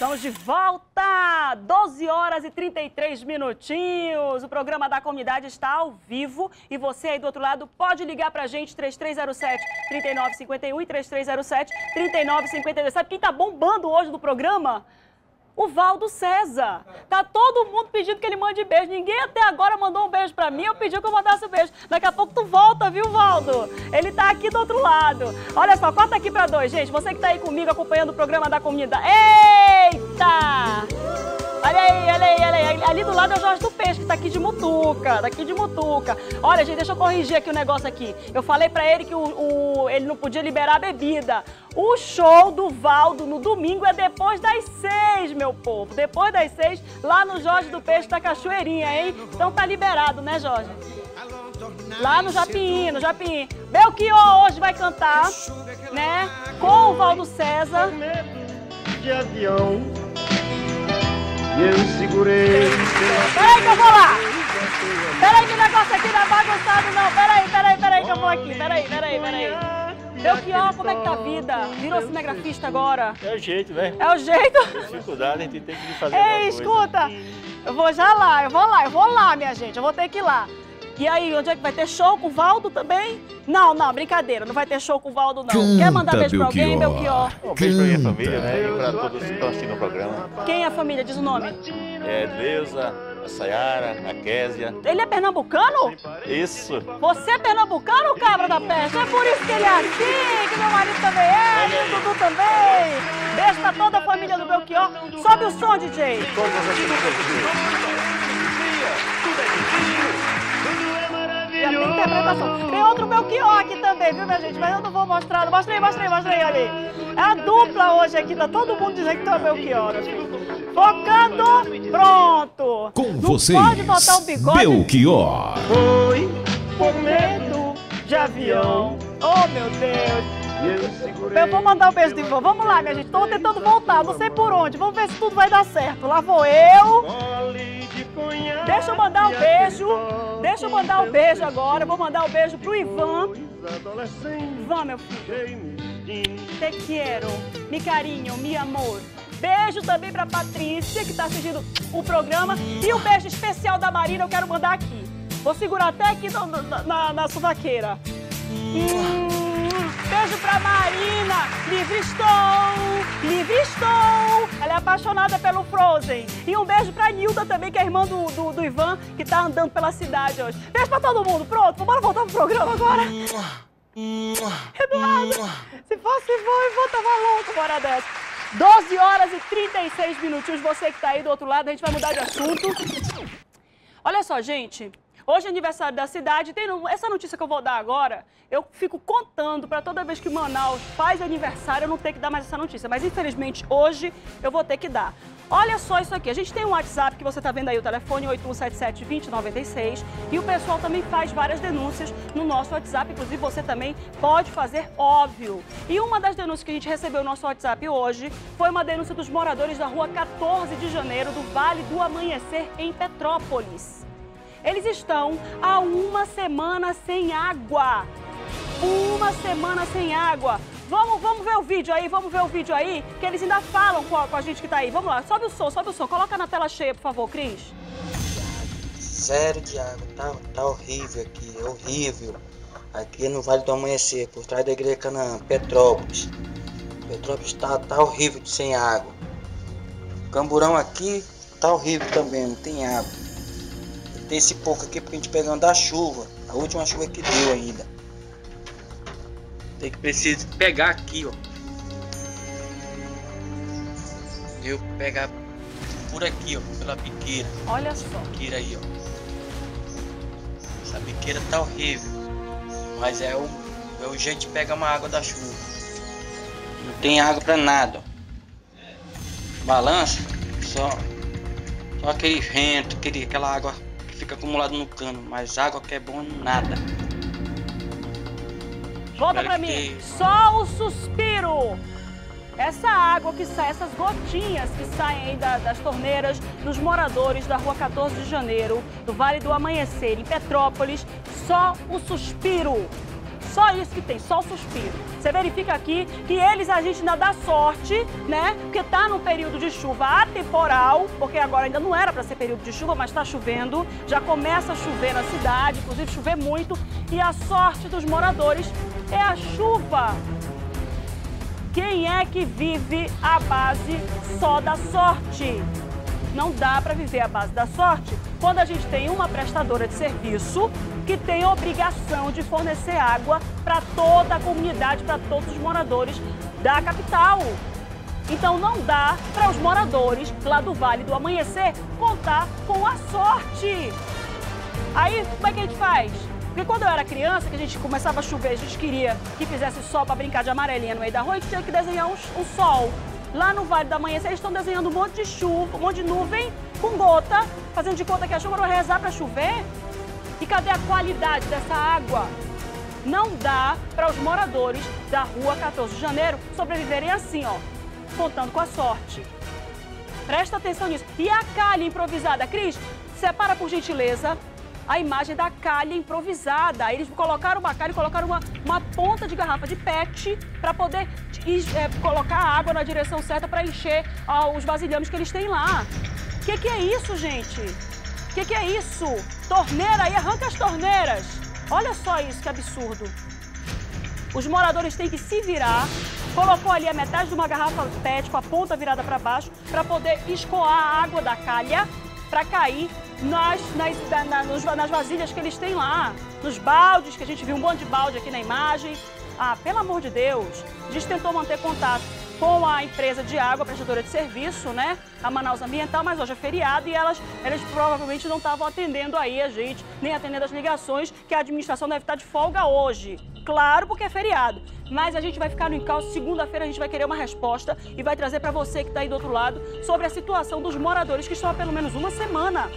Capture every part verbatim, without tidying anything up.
Estamos de volta! doze horas e trinta e três minutinhos. O programa da comunidade está ao vivo e você aí do outro lado pode ligar pra gente, três três zero sete, três nove cinco um e três três zero sete, três nove cinco dois. Sabe quem tá bombando hoje no programa? O Valdo César. Tá todo mundo pedindo que ele mande beijo. Ninguém até agora mandou um beijo pra mim. Eu pedi que eu mandasse um beijo. Daqui a pouco tu volta, viu, Valdo? Ele tá aqui do outro lado. Olha só, corta aqui pra dois, gente. Você que tá aí comigo acompanhando o programa da comunidade. Eita! Olha aí, olha aí, olha aí. Ali do lado é o Jorge do Peixe, que tá aqui de mutuca, daqui de mutuca. Olha, gente, deixa eu corrigir aqui o negócio aqui. Eu falei pra ele que o, o, ele não podia liberar a bebida. O show do Valdo no domingo é depois das seis, meu povo. Depois das seis, lá no Jorge do Peixe da Cachoeirinha, hein? Então tá liberado, né, Jorge? Lá no Japim, no Japim. Belchior hoje vai cantar, né? Com o Valdo César. De avião. E eu segurei. Peraí que eu vou lá! Peraí que o negócio aqui não é bagunçado, não. Peraí, peraí, peraí que eu vou aqui. Peraí, peraí, peraí. Belchior, como é que tá a vida? Virou cinegrafista agora? É o jeito, né? É o jeito? Dificuldade, a gente tem que fazer Ei, escuta! Eu vou já lá, eu vou lá, eu vou lá, minha gente. Eu vou ter que ir lá. E aí, onde é que vai ter show com o Valdo também? Não, não, brincadeira. Não vai ter show com o Valdo, não. Canta, Quer mandar beijo pra alguém, Belchior? Um beijo pra minha família, né? E pra todos que estão assistindo o programa. Quem é a família? Diz o nome. É Deusa, a Sayara, a Késia. Ele é pernambucano? Isso. Você é pernambucano, cabra da peste? É por isso que ele é assim, que meu marido também é, e o Dudu também. Beijo pra toda a família do Belchior. Sobe o som, D J. Todos aqui no Já tem interpretação. Tem outro Belchior aqui também, viu, minha gente? Mas eu não vou mostrar. Mostra aí, mostra aí, mostra aí, ali. É a dupla hoje aqui, tá todo mundo dizendo que tu é Belchior. Focando, pronto. Com não vocês, pode botar um bigode. Belchior. Foi Com medo de avião. Oh, meu Deus. e eu segurei. Eu vou mandar um beijo de volta. Vamos lá, minha gente. Tô tentando voltar, não sei por onde. Vamos ver se tudo vai dar certo. Lá vou eu. Gole de conhaque, Deixa eu mandar um e beijo. aquele Deixa eu mandar um beijo agora. Eu vou mandar um beijo pro Ivan. dois adolescentes, Ivan, meu filho. gemidim. Te quero. Me carinho, me amor. Beijo também pra Patrícia, que tá assistindo o programa. E um beijo especial da Marina, eu quero mandar aqui. Vou segurar até aqui no, na, na, na suvaqueira. Hum, beijo pra Marina. Livre estou, livre estou. Ela é apaixonada pelo Frozen. E um beijo pra Nilda também, que é irmã do, do, do Ivan, que tá andando pela cidade hoje. Beijo pra todo mundo. Pronto, bora voltar pro programa agora. Eduardo, se fosse bom, eu tava louco, bora dessa. doze horas e trinta e seis minutinhos. Você que tá aí do outro lado, a gente vai mudar de assunto. Olha só, gente. Hoje é aniversário da cidade. Tem essa notícia que eu vou dar agora, eu fico contando para toda vez que Manaus faz aniversário eu não ter que dar mais essa notícia. Mas infelizmente hoje eu vou ter que dar. Olha só isso aqui. A gente tem um WhatsApp que você tá vendo aí, o telefone oito um sete sete, dois zero nove seis. E o pessoal também faz várias denúncias no nosso WhatsApp. Inclusive você também pode fazer, óbvio. E uma das denúncias que a gente recebeu no nosso WhatsApp hoje foi uma denúncia dos moradores da rua quatorze de janeiro, do Vale do Amanhecer, em Petrópolis. Eles estão há uma semana sem água. Uma semana sem água. Vamos, vamos ver o vídeo aí, vamos ver o vídeo aí, que eles ainda falam com a, com a gente que tá aí. Vamos lá, sobe o som, sobe o som. Coloca na tela cheia, por favor, Cris. Zero de água, tá, tá horrível aqui, é horrível. Aqui no Vale do Amanhecer, por trás da Igreja Canaã, Petrópolis. Petrópolis tá, tá horrível sem água. Camburão aqui tá horrível também, não tem água. Tem esse pouco aqui porque a gente pegando da chuva, a última chuva que deu ainda. Tem que precisar pegar aqui, ó. Eu pegar por aqui, ó, pela biqueira. Olha só. Biqueira aí, ó. Essa biqueira tá horrível, mas é o, é o jeito de pegar uma água da chuva. Não tem água pra nada, ó. Balança, só, só aquele vento, aquele, aquela água fica acumulado no cano, mas água que é bom nada. Volta pra mim. Que... Só o suspiro. Essa água que sai, essas gotinhas que saem aí da, das torneiras dos moradores da rua quatorze de janeiro, do Vale do Amanhecer, em Petrópolis, só o suspiro. Só isso que tem, só o suspiro. Você verifica aqui que eles, a gente ainda dá sorte, né? Porque tá no período de chuva atemporal, porque agora ainda não era para ser período de chuva, mas tá chovendo. Já começa a chover na cidade, inclusive chover muito. E a sorte dos moradores é a chuva. Quem é que vive à base só da sorte? Não dá para viver à base da sorte quando a gente tem uma prestadora de serviço que tem obrigação de fornecer água para toda a comunidade, para todos os moradores da capital. Então não dá para os moradores lá do Vale do Amanhecer contar com a sorte. Aí, como é que a gente faz? Porque quando eu era criança, que a gente começava a chover, a gente queria que fizesse sol para brincar de amarelinha no meio da rua, a gente tinha que desenhar um, um sol. Lá no Vale do Amanhecer, eles estão desenhando um monte de chuva, um monte de nuvem com gota, fazendo de conta que a chuva vai rezar para chover. E cadê a qualidade dessa água? Não dá para os moradores da rua quatorze de janeiro sobreviverem assim, ó, contando com a sorte. Presta atenção nisso. E a calha improvisada, Cris, separa por gentileza a imagem da calha improvisada. Eles colocaram uma calha e colocaram uma, uma ponta de garrafa de pet para poder é, colocar a água na direção certa para encher ó, os vasilhames que eles têm lá. O que, que é isso, gente? O que, que é isso? Torneira aí, arranca as torneiras. Olha só isso, que absurdo. Os moradores têm que se virar. Colocou ali a metade de uma garrafa pet com a ponta virada para baixo para poder escoar a água da calha para cair nas, nas, na, nos, nas vasilhas que eles têm lá, nos baldes, que a gente viu um monte de balde aqui na imagem. Ah, pelo amor de Deus, a gente tentou manter contato com a empresa de água, prestadora de serviço, né, a Manaus Ambiental, mas hoje é feriado e elas, elas provavelmente não estavam atendendo aí a gente, nem atendendo as ligações, que a administração deve estar de folga hoje. Claro, porque é feriado, mas a gente vai ficar no encalço. Segunda-feira a gente vai querer uma resposta e vai trazer para você que está aí do outro lado sobre a situação dos moradores que estão há pelo menos uma semana.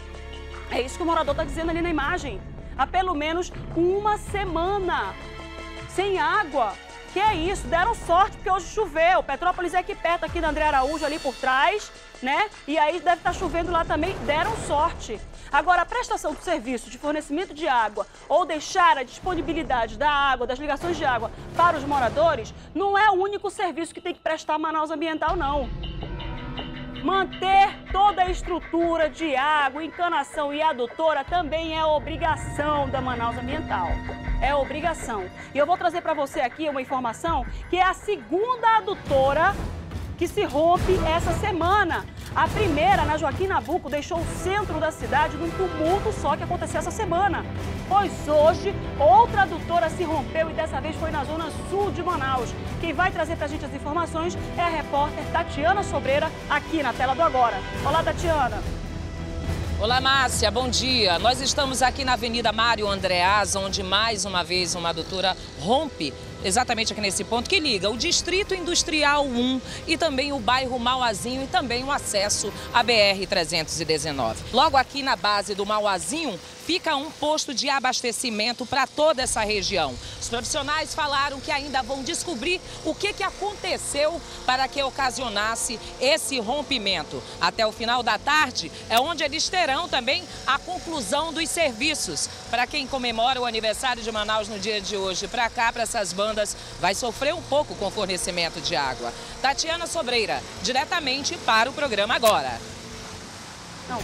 É isso que o morador está dizendo ali na imagem. Há pelo menos uma semana sem água. Que é isso? Deram sorte porque hoje choveu. Petrópolis é aqui perto, aqui da André Araújo, ali por trás, né? E aí deve estar chovendo lá também. Deram sorte. Agora, a prestação do serviço de fornecimento de água ou deixar a disponibilidade da água, das ligações de água para os moradores, não é o único serviço que tem que prestar a Manaus Ambiental, não. Manter toda a estrutura de água, encanação e adutora também é obrigação da Manaus Ambiental. É obrigação. E eu vou trazer para você aqui uma informação que é a segunda adutora que se rompe essa semana. A primeira, na Joaquim Nabuco, deixou o centro da cidade num tumulto só que aconteceu essa semana. Pois hoje, outra adutora se rompeu e dessa vez foi na zona sul de Manaus. Quem vai trazer pra gente as informações é a repórter Tatiana Sobreira, aqui na tela do Agora. Olá, Tatiana. Olá, Márcia, bom dia. Nós estamos aqui na Avenida Mário Andreasa, onde mais uma vez uma adutora rompe exatamente aqui nesse ponto que liga o Distrito Industrial um e também o bairro Mauazinho e também o acesso à B R trezentos e dezenove. Logo aqui na base do Mauazinho fica um posto de abastecimento para toda essa região. Os profissionais falaram que ainda vão descobrir o que, que aconteceu para que ocasionasse esse rompimento. Até o final da tarde é onde eles terão também a conclusão dos serviços. Para quem comemora o aniversário de Manaus no dia de hoje, para cá, para essas bandas, vai sofrer um pouco com o fornecimento de água. Tatiana Sobreira, diretamente para o programa Agora. Não.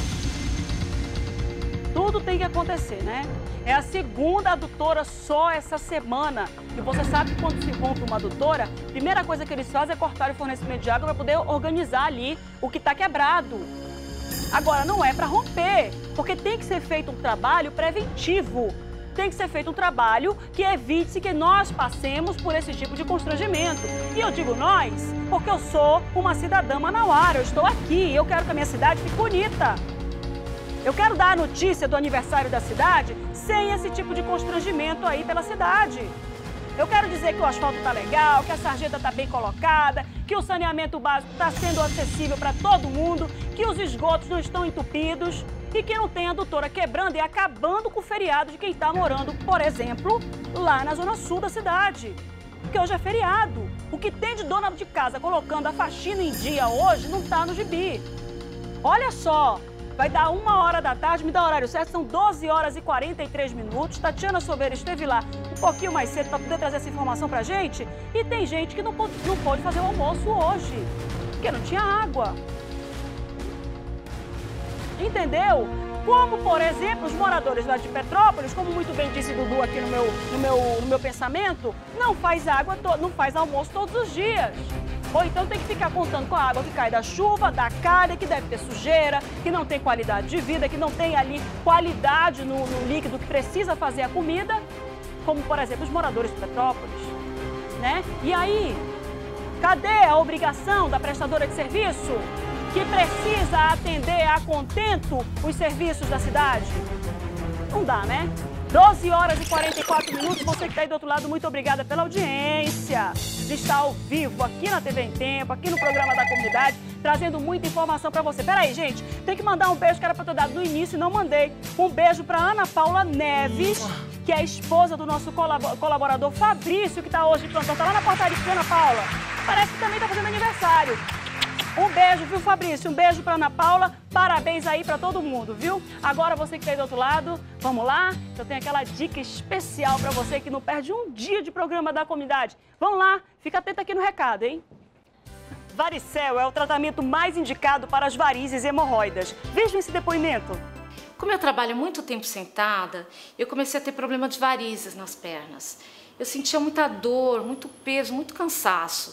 Tudo tem que acontecer, né? É a segunda adutora só essa semana. E você sabe que quando se rompe uma adutora, a primeira coisa que eles fazem é cortar o fornecimento de água para poder organizar ali o que está quebrado. Agora, não é para romper, porque tem que ser feito um trabalho preventivo. Tem que ser feito um trabalho que evite que nós passemos por esse tipo de constrangimento. E eu digo nós, porque eu sou uma cidadã manauara, eu estou aqui, eu quero que a minha cidade fique bonita. Eu quero dar a notícia do aniversário da cidade sem esse tipo de constrangimento aí pela cidade. Eu quero dizer que o asfalto está legal, que a sarjeta está bem colocada, que o saneamento básico está sendo acessível para todo mundo, que os esgotos não estão entupidos e que não tem adutora quebrando e acabando com o feriado de quem está morando, por exemplo, lá na zona sul da cidade. Porque hoje é feriado. O que tem de dona de casa colocando a faxina em dia hoje não está no gibi. Olha só. Vai dar uma hora da tarde, me dá o horário certo, são doze horas e quarenta e três minutos. Tatiana Sobeira esteve lá um pouquinho mais cedo para poder trazer essa informação pra gente. E tem gente que não pôde, não pôde fazer o almoço hoje, porque não tinha água. Entendeu? Como, por exemplo, os moradores lá de Petrópolis, como muito bem disse Dudu aqui no meu, no meu, no meu pensamento, não faz água, não faz almoço todos os dias. Ou então tem que ficar contando com a água que cai da chuva, da calha, que deve ter sujeira, que não tem qualidade de vida, que não tem ali qualidade no, no líquido que precisa fazer a comida, como, por exemplo, os moradores de Petrópolis, né? E aí, cadê a obrigação da prestadora de serviço que precisa atender a contento os serviços da cidade? Não dá, né? doze horas e quarenta e quatro minutos. Você que está aí do outro lado, muito obrigada pela audiência de estar ao vivo aqui na T V em Tempo, aqui no programa da comunidade, trazendo muita informação para você. Peraí, gente, tem que mandar um beijo que era para ter dado no início e não mandei. Um beijo para Ana Paula Neves, que é a esposa do nosso colaborador Fabrício, que está hoje de plantão. Está lá na portaria, Ana Paula. Parece que também está fazendo aniversário. Um beijo, viu, Fabrício? Um beijo para Ana Paula. Parabéns aí para todo mundo, viu? Agora você que está aí do outro lado, vamos lá? Eu tenho aquela dica especial para você que não perde um dia de programa da comunidade. Vamos lá, fica atento aqui no recado, hein? Varicel é o tratamento mais indicado para as varizes e hemorroidas. Vejam esse depoimento. Como eu trabalho muito tempo sentada, eu comecei a ter problema de varizes nas pernas. Eu sentia muita dor, muito peso, muito cansaço.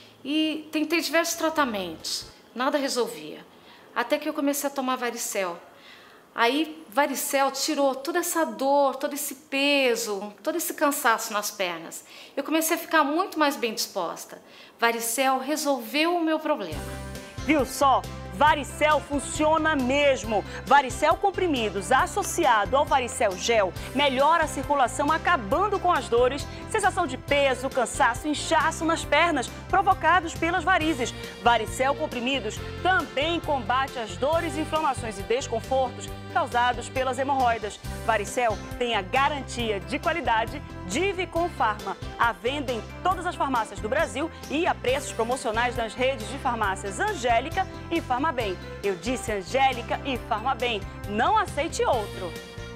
E tentei diversos tratamentos, nada resolvia. Até que eu comecei a tomar Varicel. Aí, Varicel tirou toda essa dor, todo esse peso, todo esse cansaço nas pernas. Eu comecei a ficar muito mais bem disposta. Varicel resolveu o meu problema. Viu só? Varicel funciona mesmo. Varicel comprimidos associado ao Varicel gel melhora a circulação, acabando com as dores, sensação de peso, cansaço, inchaço nas pernas provocados pelas varizes. Varicel comprimidos também combate as dores, inflamações e desconfortos causados pelas hemorroidas. Varicel tem a garantia de qualidade de Vicom Pharma. À venda em todas as farmácias do Brasil e a preços promocionais nas redes de farmácias Angélica e Farmabem. Eu disse Angélica e Farmabem. Não aceite outro.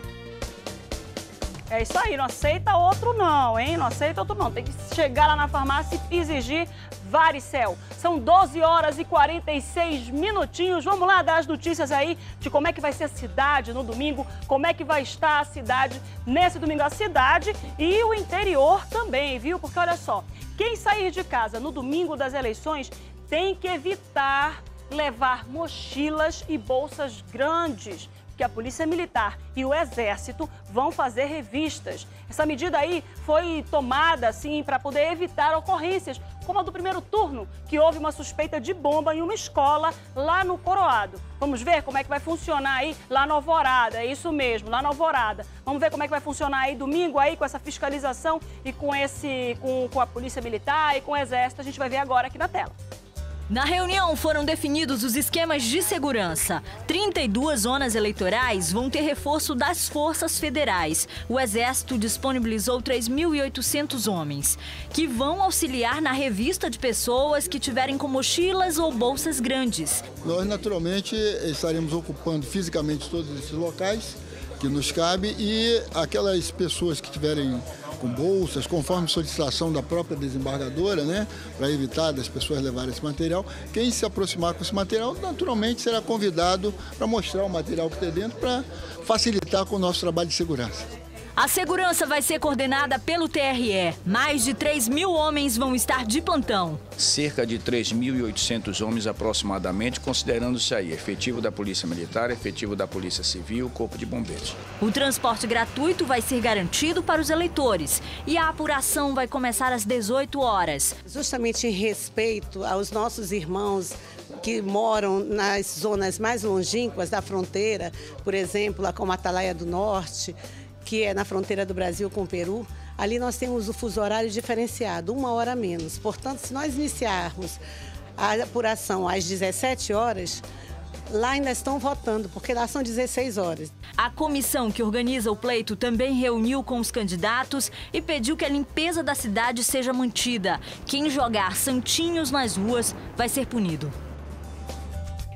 É isso aí, não aceita outro não, hein? Não aceita outro não. Tem que chegar lá na farmácia e exigir Varicel. São doze horas e quarenta e seis minutinhos. Vamos lá dar as notícias aí de como é que vai ser a cidade no domingo, como é que vai estar a cidade nesse domingo. A cidade e o interior também, viu? Porque olha só, quem sair de casa no domingo das eleições tem que evitar levar mochilas e bolsas grandes, que a Polícia Militar e o Exército vão fazer revistas. Essa medida aí foi tomada, assim, para poder evitar ocorrências, como a do primeiro turno, que houve uma suspeita de bomba em uma escola lá no Coroado. Vamos ver como é que vai funcionar aí lá na Alvorada, é isso mesmo, lá na Alvorada. Vamos ver como é que vai funcionar aí domingo aí com essa fiscalização e com, esse, com, com a Polícia Militar e com o Exército. A gente vai ver agora aqui na tela. Na reunião foram definidos os esquemas de segurança. trinta e duas zonas eleitorais vão ter reforço das forças federais. O Exército disponibilizou três mil e oitocentos homens, que vão auxiliar na revista de pessoas que tiverem com mochilas ou bolsas grandes. Nós, naturalmente, estaremos ocupando fisicamente todos esses locais que nos cabe e aquelas pessoas que tiverem com bolsas, conforme solicitação da própria desembargadora, né, para evitar das pessoas levarem esse material. Quem se aproximar com esse material, naturalmente, será convidado para mostrar o material que tem dentro para facilitar com o nosso trabalho de segurança. A segurança vai ser coordenada pelo T R E. Mais de três mil homens vão estar de plantão. Cerca de três mil e oitocentos homens aproximadamente, considerando-se aí efetivo da Polícia Militar, efetivo da Polícia Civil, Corpo de Bombeiros. O transporte gratuito vai ser garantido para os eleitores e a apuração vai começar às dezoito horas. Justamente em respeito aos nossos irmãos que moram nas zonas mais longínquas da fronteira, por exemplo, lá como Atalaia do Norte, que é na fronteira do Brasil com o Peru, ali nós temos o fuso horário diferenciado, uma hora a menos. Portanto, se nós iniciarmos a apuração às dezessete horas, lá ainda estão votando, porque lá são dezesseis horas. A comissão que organiza o pleito também reuniu com os candidatos e pediu que a limpeza da cidade seja mantida. Quem jogar santinhos nas ruas vai ser punido.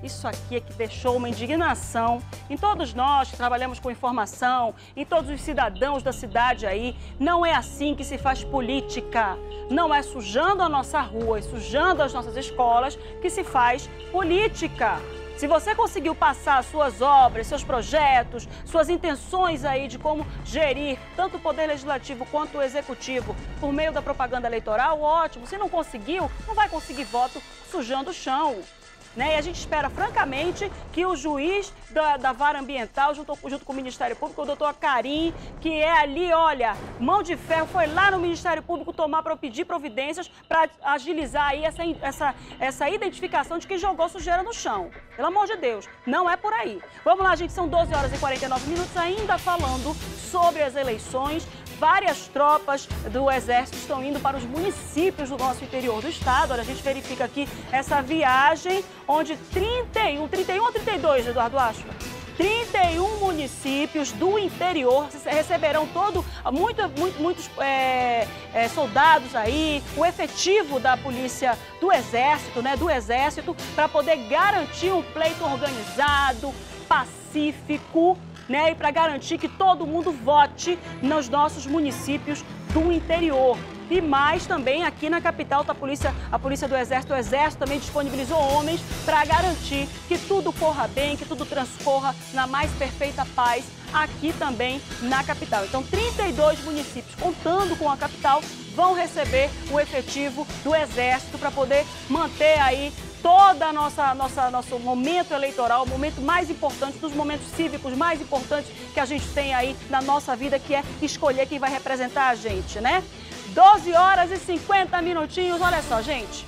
isso aqui é que deixou uma indignação em todos nós que trabalhamos com informação, em todos os cidadãos da cidade aí. Não é assim que se faz política. Não é sujando a nossa rua e sujando as nossas escolas que se faz política. Se você conseguiu passar suas obras, seus projetos, suas intenções aí de como gerir tanto o Poder Legislativo quanto o Executivo por meio da propaganda eleitoral, ótimo. Se não conseguiu, não vai conseguir voto sujando o chão. Né? E a gente espera, francamente, que o juiz da, da vara ambiental, junto, junto com o Ministério Público, o doutor Karim, que é ali, olha, mão de ferro, foi lá no Ministério Público tomar para pedir providências para agilizar aí essa, essa, essa identificação de quem jogou sujeira no chão. Pelo amor de Deus, não é por aí. Vamos lá, gente, são doze horas e quarenta e nove minutos, ainda falando sobre as eleições. Várias tropas do Exército estão indo para os municípios do nosso interior do estado. Olha, a gente verifica aqui essa viagem, onde trinta e um, trinta e um ou trinta e dois, Eduardo Ashua? trinta e um municípios do interior receberão todo, muito, muito, muitos é, é, soldados aí, o efetivo da polícia do Exército, né, do Exército, para poder garantir um pleito organizado, pacífico, né, e para garantir que todo mundo vote nos nossos municípios do interior. E mais também aqui na capital, a polícia, a polícia do Exército, o Exército também disponibilizou homens para garantir que tudo corra bem, que tudo transcorra na mais perfeita paz aqui também na capital. Então, trinta e dois municípios, contando com a capital, vão receber o efetivo do Exército para poder manter aí toda a nossa, nossa nosso momento eleitoral, o momento mais importante, dos momentos cívicos mais importantes que a gente tem aí na nossa vida, que é escolher quem vai representar a gente, né? doze horas e cinquenta minutinhos, olha só, gente.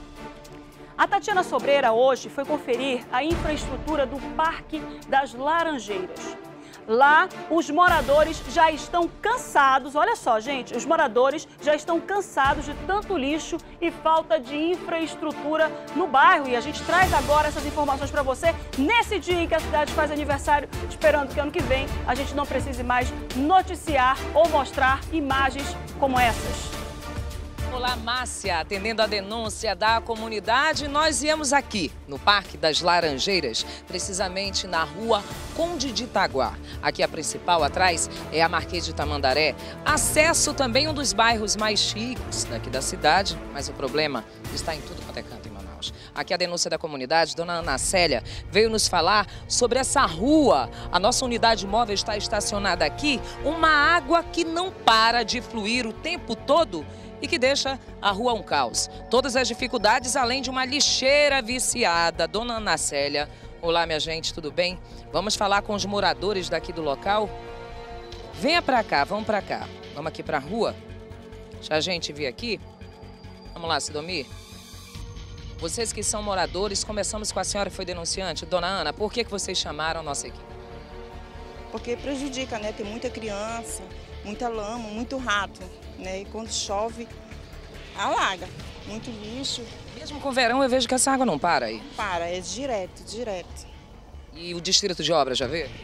A Tatiana Sobreira hoje foi conferir a infraestrutura do Parque das Laranjeiras. Lá, os moradores já estão cansados, olha só, gente, os moradores já estão cansados de tanto lixo e falta de infraestrutura no bairro. E a gente traz agora essas informações para você nesse dia em que a cidade faz aniversário, esperando que ano que vem a gente não precise mais noticiar ou mostrar imagens como essas. Olá, Márcia. Atendendo a denúncia da comunidade, nós íamos aqui no Parque das Laranjeiras, precisamente na rua Conde de Itaguá. Aqui a principal, atrás, é a Marquês de Tamandaré. Acesso também um dos bairros mais chiques daqui da cidade, mas o problema está em tudo quanto é canto em Manaus. Aqui a denúncia da comunidade, dona Ana Célia, veio nos falar sobre essa rua. A nossa unidade móvel está estacionada aqui, uma água que não para de fluir o tempo todo e que deixa a rua um caos. Todas as dificuldades, além de uma lixeira viciada. Dona Ana Célia, olá minha gente, tudo bem? Vamos falar com os moradores daqui do local? Venha pra cá, vamos pra cá. Vamos aqui pra rua? Já a gente vir aqui? Vamos lá, Sidomir? Vocês que são moradores, começamos com a senhora que foi denunciante. Dona Ana, por que que vocês chamaram a nossa equipe? Porque prejudica, né? Tem muita criança, muita lama, muito rato, né? E quando chove, alaga, muito lixo. Mesmo com o verão, eu vejo que essa água não para aí. Não para, é direto, direto. E o distrito de obras, já vê?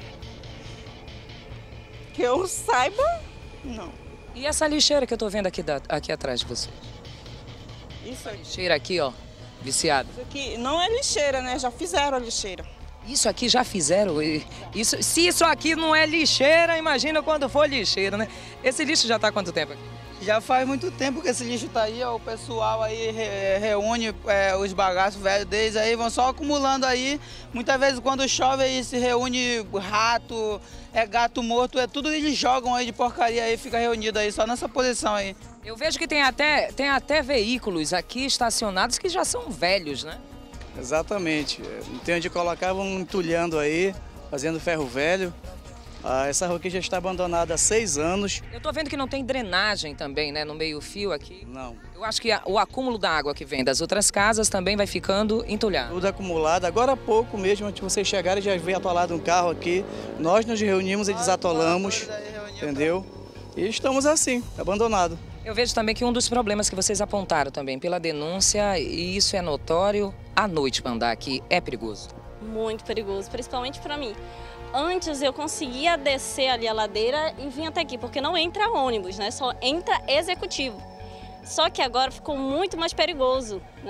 Que eu saiba, não. E essa lixeira que eu tô vendo aqui, da, aqui atrás de você? Isso aqui. Lixeira aqui, ó, viciada. Isso aqui não é lixeira, né? Já fizeram a lixeira. Isso aqui já fizeram? Isso, se isso aqui não é lixeira, imagina quando for lixeira, né? Esse lixo já está há quanto tempo aqui? Já faz muito tempo que esse lixo está aí, ó, o pessoal aí re, reúne é, os bagaços velhos deles aí, vão só acumulando aí. Muitas vezes quando chove aí se reúne rato, é gato morto, é tudo eles jogam aí de porcaria aí, fica reunido aí, só nessa posição aí. Eu vejo que tem até, tem até veículos aqui estacionados que já são velhos, né? Exatamente, não tem onde colocar, vão entulhando aí, fazendo ferro velho. Ah, essa rua aqui já está abandonada há seis anos. Eu tô vendo que não tem drenagem também, né, no meio-fio aqui. Não. Eu acho que a, o acúmulo da água que vem das outras casas também vai ficando entulhado. Tudo acumulado. Agora há pouco mesmo, antes de vocês chegarem, já veio atolado um carro aqui. Nós nos reunimos e desatolamos, entendeu? E estamos assim, abandonado. Eu vejo também que um dos problemas que vocês apontaram também pela denúncia, e isso é notório, à noite para andar aqui é perigoso. Muito perigoso, principalmente para mim. Antes eu conseguia descer ali a ladeira e vir até aqui, porque não entra ônibus, né? Só entra executivo. Só que agora ficou muito mais perigoso, né?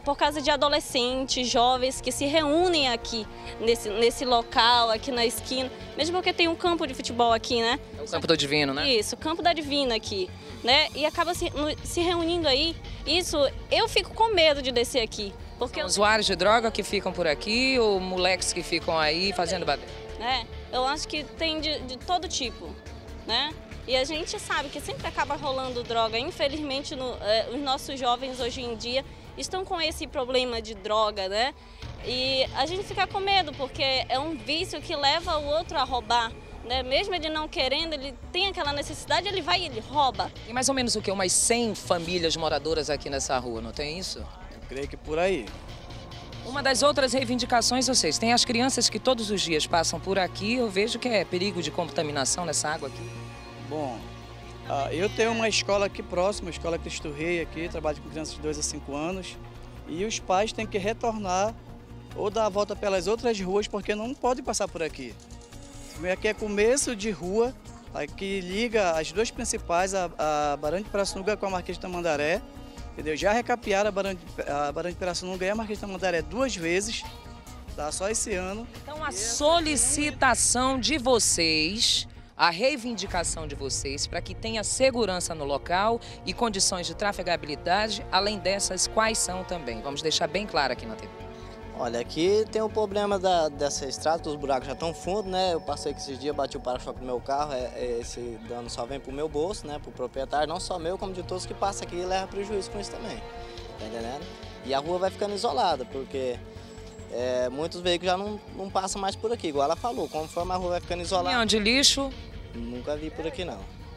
por causa de adolescentes, jovens que se reúnem aqui nesse, nesse local, aqui na esquina, mesmo porque tem um campo de futebol aqui, né? É o campo do Divino, né? Isso, o campo da Divina aqui, né? E acaba se, se reunindo aí. Isso, eu fico com medo de descer aqui. Porque São usuários de droga que ficam por aqui ou moleques que ficam aí fazendo bader? É, eu acho que tem de, de todo tipo, né? E a gente sabe que sempre acaba rolando droga. Infelizmente, no, eh, os nossos jovens hoje em dia estão com esse problema de droga, né? E a gente fica com medo, porque é um vício que leva o outro a roubar, né? Mesmo ele não querendo, ele tem aquela necessidade, ele vai e ele rouba. Tem mais ou menos o quê? Umas cem famílias moradoras aqui nessa rua, não tem isso? Eu creio que por aí. Uma das outras reivindicações, vocês, tem as crianças que todos os dias passam por aqui, eu vejo que é perigo de contaminação nessa água aqui. Bom, eu tenho uma escola aqui próxima, a Escola Cristo Rei aqui, trabalho com crianças de dois a cinco anos, e os pais têm que retornar ou dar a volta pelas outras ruas, porque não pode passar por aqui. Aqui é começo de rua, aqui liga as duas principais, a, a Barão de Pirassununga com a Marquês de Tamandaré, entendeu? Já recapearam a Barão de, a Barão de Pirassununga e a Marquês de Tamandaré duas vezes, tá? Só esse ano. Então a solicitação de vocês, a reivindicação de vocês para que tenha segurança no local e condições de trafegabilidade, além dessas, quais são também? Vamos deixar bem claro aqui na T V. Olha, aqui tem o problema da, dessa estrada, que os buracos já estão fundos, né? Eu passei aqui esses dias, bati o para-choque do meu carro, é, é, esse dano só vem pro meu bolso, né? Pro proprietário, não só meu, como de todos que passam aqui e leva prejuízo com isso também, tá entendendo? E a rua vai ficando isolada, porque é, muitos veículos já não, não passam mais por aqui, igual ela falou, conforme a rua vai ficando isolada. Caminhão de lixo? Nunca vi por aqui, não.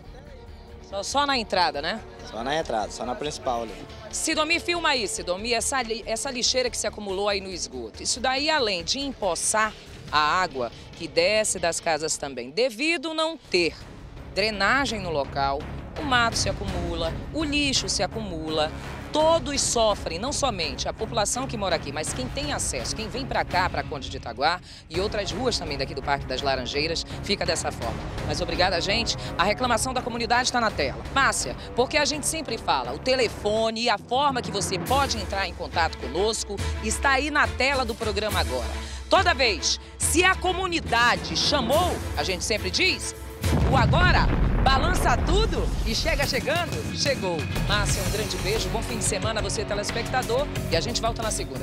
Só, só na entrada, né? Só na entrada, só na principal ali. Sidomi, filma aí, Sidomi, essa, essa lixeira que se acumulou aí no esgoto. Isso daí, além de empoçar a água que desce das casas também, devido não ter drenagem no local, o mato se acumula, o lixo se acumula, todos sofrem, não somente a população que mora aqui, mas quem tem acesso, quem vem para cá, para Conde de Itaguá e outras ruas também daqui do Parque das Laranjeiras, fica dessa forma. Mas obrigada, gente. A reclamação da comunidade está na tela. Márcia, porque a gente sempre fala, o telefone e a forma que você pode entrar em contato conosco está aí na tela do programa agora. Toda vez, se a comunidade chamou, a gente sempre diz, o agora balança tudo e chega chegando, chegou. Márcia, um grande beijo, bom fim de semana a você, telespectador, e a gente volta na segunda.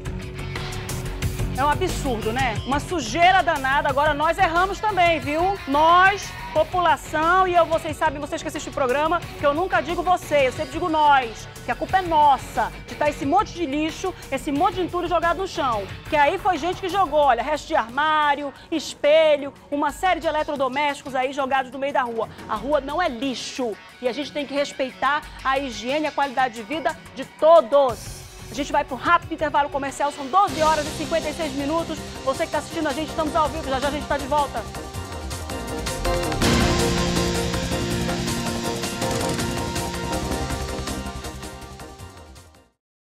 É um absurdo, né? Uma sujeira danada. Agora nós erramos também, viu? Nós, população, e eu, vocês sabem, vocês que assistem o programa, que eu nunca digo você, eu sempre digo nós, que a culpa é nossa de estar esse monte de lixo, esse monte de entulho jogado no chão. Que aí foi gente que jogou, olha, resto de armário, espelho, uma série de eletrodomésticos aí jogados no meio da rua. A rua não é lixo e a gente tem que respeitar a higiene e a qualidade de vida de todos. A gente vai para um rápido intervalo comercial, são doze horas e cinquenta e seis minutos. Você que está assistindo a gente, estamos ao vivo, já já a gente está de volta.